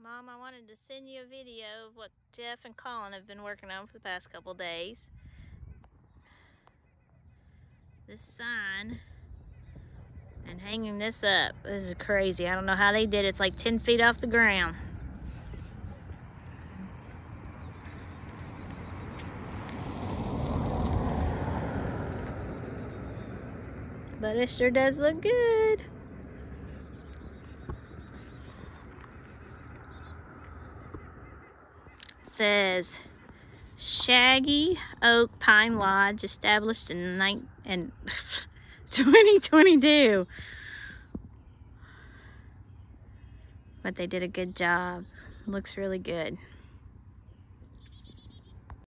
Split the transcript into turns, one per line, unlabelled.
Mom, I wanted to send you a video of what Jeff and Colin have been working on for the past couple days. This sign and hanging this up. This is crazy. I don't know how they did it. It's like 10 feet off the ground. But it sure does look good. It says Shaggy Oak Pine Lodge, established in 2022. But they did a good job. Looks really good.